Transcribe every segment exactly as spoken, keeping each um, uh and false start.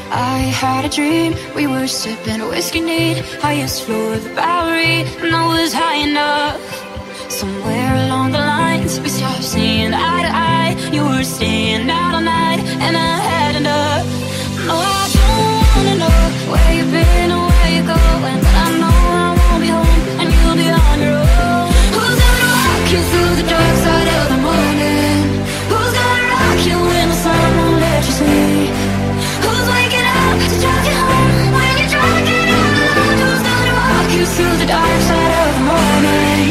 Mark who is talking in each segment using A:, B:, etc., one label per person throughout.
A: I had a dream, we were sipping whiskey neat, highest floor of the Bowery, and I was high enough. Somewhere along the lines, we stopped seeing eye to eye. You were staying out all night, and I had enough. No, I don't wanna know where you've been or where you're going, but I know I won't be home, and you'll be on your own. Who's gonna walk you through the dark side of the morning? Who's gonna rock you when the sun won't let you sleep? Who's waking up to drive you home when you're drunk and all alone? Who's gonna walk you through the dark side of the morning?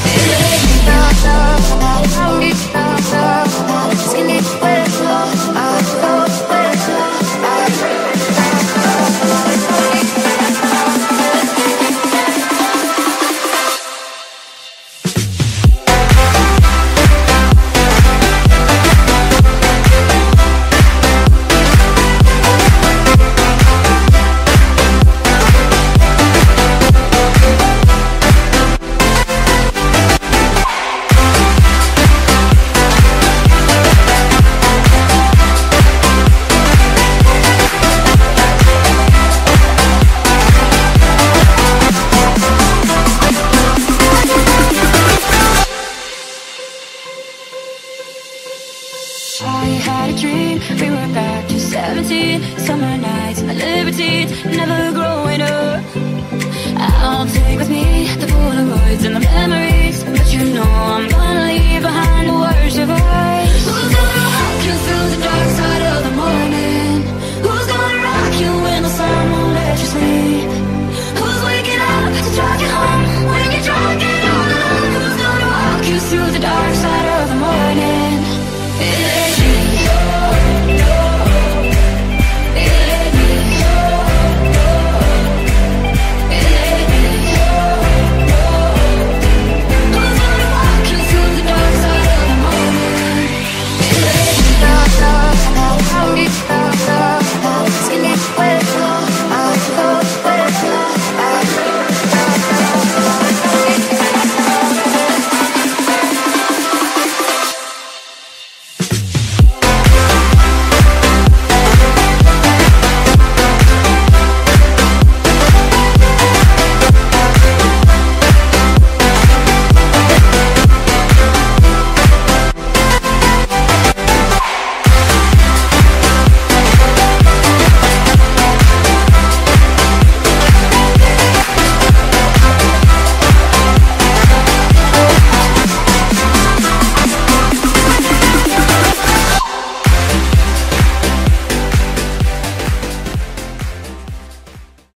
A: I had a dream, we were back to seventeen. Summer nights and the libertines, never growing up. I'll take with me the Polaroids and the memories, but you know I'm gonna leave behind the worst of us. Who's gonna walk you through the dark side of